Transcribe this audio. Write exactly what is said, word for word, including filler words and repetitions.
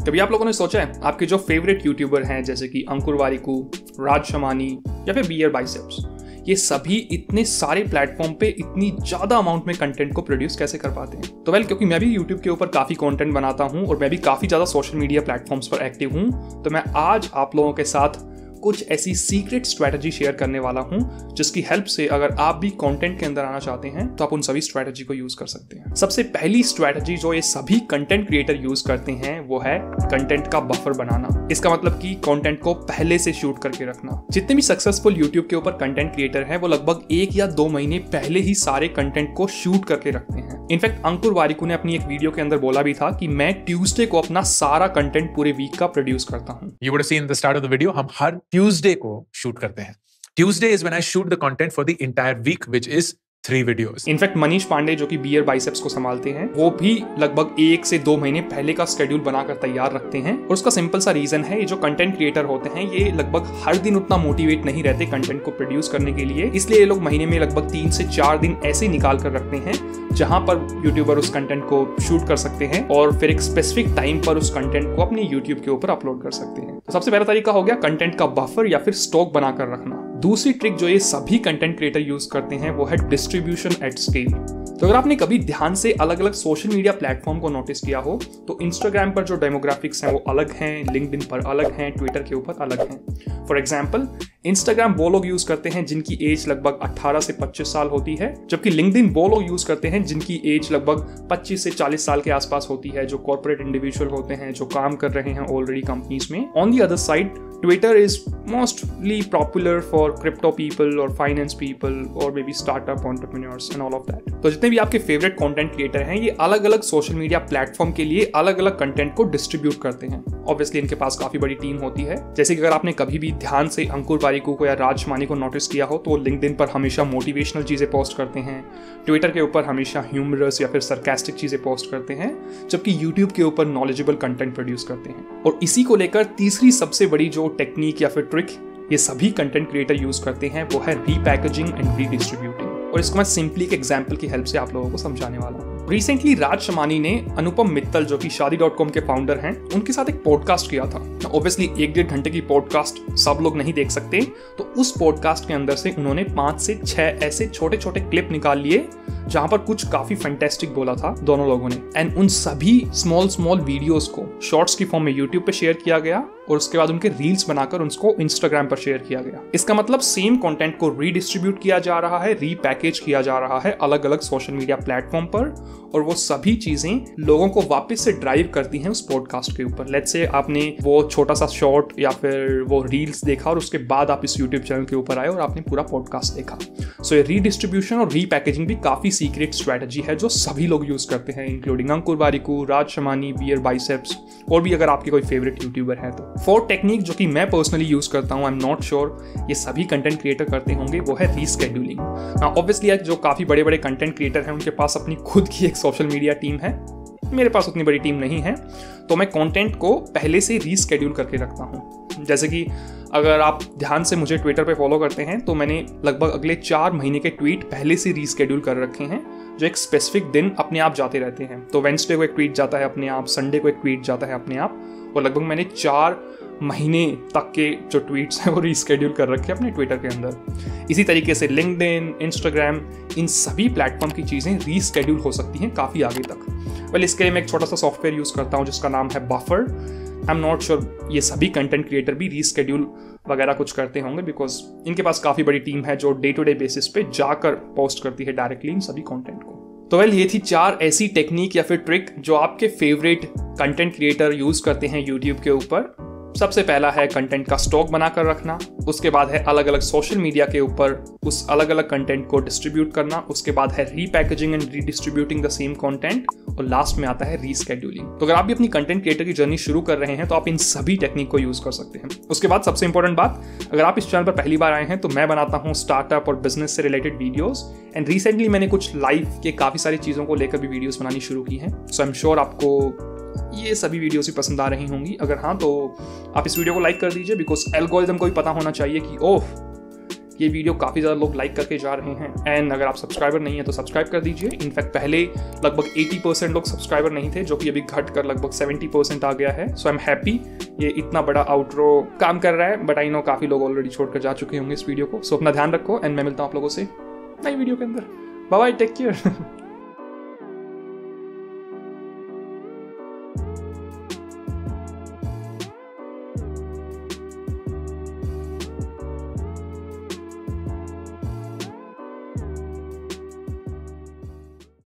कभी आप लोगों ने सोचा है आपके जो फेवरेट यूट्यूबर हैं जैसे कि अंकुर वारिकू, राज शमानी या फिर बियर बाइसेप्स, ये सभी इतने सारे प्लेटफॉर्म पे इतनी ज्यादा अमाउंट में कंटेंट को प्रोड्यूस कैसे कर पाते हैं? तो वेल क्योंकि मैं भी यूट्यूब के ऊपर काफी कंटेंट बनाता हूं और मैं भी काफी ज्यादा सोशल मीडिया प्लेटफॉर्म्स पर एक्टिव हूं, तो मैं आज आप लोगों के साथ कुछ ऐसी सीक्रेट स्ट्रैटेजी शेयर करने वाला हूं जिसकी हेल्प से अगर आप भी कंटेंट के अंदर आना चाहते हैं तो आप उन सभी स्ट्रैटेजी को यूज कर सकते हैं। सबसे पहली स्ट्रैटेजी जो ये सभी कंटेंट क्रिएटर यूज करते हैं वो है कंटेंट का बफर बनाना। इसका मतलब कि कंटेंट को पहले से शूट करके रखना। जितने भी सक्सेसफुल यूट्यूब के ऊपर कंटेंट क्रिएटर हैं वो लगभग एक या दो महीने पहले ही सारे कंटेंट को शूट करके रखते हैं। इनफैक्ट अंकुर वारिकू ने अपनी एक वीडियो के अंदर बोला भी था कि मैं ट्यूसडे को अपना सारा कंटेंट पूरे वीक का प्रोड्यूस करता हूं। You would have seen the start of the video, हम हर ट्यूसडे को शूट करते हैं। Tuesday is when I shoot the content for the entire week, which is three videos. In fact Manish Pandey जो कि बियर बाइसेप्स को संभालते हैं वो भी लगभग एक से दो महीने पहले का स्केड्यूल बनाकर तैयार रखते हैं और उसका सिंपल सा रीजन है, ये जो कंटेंट क्रिएटर होते हैं ये लगभग हर दिन उतना मोटिवेट नहीं रहते कंटेंट को प्रोड्यूस करने के लिए, इसलिए ये लोग महीने में लगभग तीन से चार दिन ऐसे निकाल कर रखते हैं जहां पर यूट्यूबर उस कंटेंट को शूट कर सकते हैं और फिर एक स्पेसिफिक टाइम पर उस कंटेंट को अपने यूट्यूब के ऊपर अपलोड कर सकते हैं। तो सबसे पहला तरीका हो गया कंटेंट का बफर या फिर स्टॉक बनाकर रखना। दूसरी ट्रिक जो ये सभी कंटेंट क्रिएटर यूज करते हैं वो है डिस्ट्रीब्यूशन एट स्केल। तो अगर आपने कभी ध्यान से अलग अलग सोशल मीडिया प्लेटफॉर्म को नोटिस किया हो तो इंस्टाग्राम पर जो डेमोग्राफिक्स हैं वो अलग हैं, लिंक्डइन पर अलग हैं, ट्विटर के ऊपर अलग हैं। फॉर एग्जाम्पल इंस्टाग्राम वो लोग यूज करते हैं जिनकी एज लगभग अठारह से पच्चीस साल होती है, जबकि लिंक्डइन वो लोग यूज करते हैं जिनकी एज लगभग पच्चीस से चालीस साल के आसपास होती है, जो कॉर्पोरेट इंडिविजुअल होते हैं, जो काम कर रहे हैं ऑलरेडी कंपनीज में। On the other side Twitter is mostly popular for crypto people और फाइनेंस पीपल और maybe startup entrepreneurs and all of that. तो जितने भी आपके फेवरेट कंटेंट क्रिएटर हैं ये अलग अलग सोशल मीडिया प्लेटफॉर्म के लिए अलग अलग कंटेंट को डिस्ट्रीब्यूट करते हैं। ऑब्वियसली इनके पास काफी बड़ी टीम होती है। जैसे कि अगर आपने कभी भी ध्यान से अंकुर वारिकू को या राज शमानी को नोटिस किया हो तो वो लिंक्डइन पर हमेशा मोटिवेशनल चीजें पोस्ट करते हैं, ट्विटर के ऊपर हमेशा ह्यूमरस या फिर सरकास्टिक चीजें पोस्ट करते हैं, जबकि यूट्यूब के ऊपर नॉलेजेबल कंटेंट प्रोड्यूस करते हैं। और इसी को लेकर तीसरी सबसे बड़ी जो टेक्निक या फिर ट्रिक ये सभी कंटेंट क्रिएटर यूज करते हैं वो है रीपैकेजिंग एंड रीडिस्ट्रीब्यूटिंग। और इसको मैं सिंपली एक एग्जांपल की हेल्प से आप लोगों को समझाने वाला हूँ। रिसेंटली राज शमानी ने अनुपम मित्तल जो कि शादी डॉट कॉम के फाउंडर हैं उनके साथ एक पॉडकास्ट किया था। ऑब्वियसली एक डेढ़ घंटे की पॉडकास्ट सब लोग नहीं देख सकते, तो उस पॉडकास्ट के अंदर से उन्होंने पांच से छह ऐसे छोटे छोटे क्लिप निकाल लिए जहां पर कुछ काफी फैंटास्टिक बोला था दोनों लोगों ने, एंड उन सभी स्मॉल स्मॉल वीडियोस को शॉर्ट्स की फॉर्म में यूट्यूब पे शेयर किया गया और उसके बाद उनके रील्स बनाकर उनको इंस्टाग्राम पर शेयर किया गया। इसका मतलब सेम कंटेंट को रीडिस्ट्रीब्यूट किया जा रहा है, रीपैकेज किया जा रहा है अलग अलग सोशल मीडिया प्लेटफॉर्म पर, और वो सभी चीजें लोगों को वापस से ड्राइव करती हैं उस पॉडकास्ट के ऊपर। लेट्स से आपने वो छोटा सा शॉर्ट या फिर वो रील्स देखा और उसके बाद आप इस यूट्यूब चैनल के ऊपर आए और आपने पूरा पॉडकास्ट देखा। सो ये रीडिस्ट्रीब्यूशन और रीपैकेजिंग भी काफी सीक्रेट स्ट्रैटेजी है जो सभी लोग यूज करते हैं, including Ankur Warikoo, Raj Shamani, Beer Biceps और भी अगर आपके कोई फेवरेट यूट्यूबर है तो। फोर्थ टेक्निक जो कि मैं पर्सनली यूज करता हूं, आई एम नॉट श्योर ये सभी कंटेंट क्रिएटर करते होंगे, वो है रीस्केड्यूलिंग। ऑब्वियसली जो काफी बड़े बड़े कंटेंट क्रिएटर हैं उनके पास अपनी खुद की एक सोशल मीडिया टीम है, मेरे पास उतनी बड़ी टीम नहीं है, तो मैं कंटेंट को पहले से रीस्केड्यूल करके रखता हूं। जैसे कि अगर आप ध्यान से मुझे ट्विटर पे फॉलो करते हैं तो मैंने लगभग अगले चार महीने के ट्वीट पहले से रीस्केड्यूल कर रखे हैं जो एक स्पेसिफिक दिन अपने आप जाते रहते हैं। तो वेडनेसडे को एक ट्वीट जाता है अपने आप, संडे को एक ट्वीट जाता है अपने आप, और लगभग मैंने चार महीने तक के जो ट्वीट्स हैं वो रीस्केड्यूल कर रखे हैं अपने ट्विटर के अंदर। इसी तरीके से लिंक्डइन, इंस्टाग्राम, इन सभी प्लेटफॉर्म की चीज़ें रीस्केड्यूल हो सकती हैं काफ़ी आगे तक। वेल इसके लिए मैं एक छोटा सा सॉफ्टवेयर यूज़ करता हूँ जिसका नाम है Buffer. I am not sure ये सभी कंटेंट क्रिएटर भी रीस्केड्यूल वगैरह कुछ करते होंगे बिकॉज इनके पास काफ़ी बड़ी टीम है जो डे टू डे बेसिस पे जाकर पोस्ट करती है डायरेक्टली इन सभी कंटेंट को। तो वेल ये थी चार ऐसी टेक्निक या फिर ट्रिक जो आपके फेवरेट कंटेंट क्रिएटर यूज़ करते हैं यूट्यूब के ऊपर। सबसे पहला है कंटेंट का स्टॉक बनाकर रखना, उसके बाद है अलग अलग सोशल मीडिया के ऊपर उस अलग अलग कंटेंट को डिस्ट्रीब्यूट करना, उसके बाद है repackaging and redistributing the same content, और लास्ट में आता है रीस्केड्यूलिंग। तो अगर आप भी अपनी कंटेंट क्रिएटर की जर्नी शुरू कर रहे हैं तो आप इन सभी टेक्निक को यूज कर सकते हैं। उसके बाद सबसे इंपॉर्टेंट बात, अगर आप इस चैनल पर पहली बार आए हैं तो मैं बनाता हूँ स्टार्टअप और बिजनेस से रिलेटेड वीडियोस, एंड रिसेंटली मैंने कुछ लाइफ के काफी सारी चीजों को लेकर भी वीडियोस बनानी शुरू की हैं। सो आई एम श्योर आपको ये सभी वीडियोस भी पसंद आ रही होंगी। अगर हाँ तो आप इस वीडियो को लाइक कर दीजिए बिकॉज एल्गोरिथम को भी पता होना चाहिए कि ओह ये वीडियो काफ़ी ज़्यादा लोग लाइक करके जा रहे हैं। एंड अगर आप सब्सक्राइबर नहीं है तो सब्सक्राइब कर दीजिए। इनफैक्ट पहले लगभग अस्सी परसेंट लोग सब्सक्राइबर नहीं थे, जो कि अभी घट कर लगभग सत्तर परसेंट आ गया है। सो आई एम हैप्पी ये इतना बड़ा आउटरो काम कर रहा है, बट आई नो काफ़ी लोग ऑलरेडी छोड़कर जा चुके होंगे इस वीडियो को। सो अपना ध्यान रखो एंड मैं मिलता हूँ आप लोगों से नई वीडियो के अंदर। Bye bye, take care.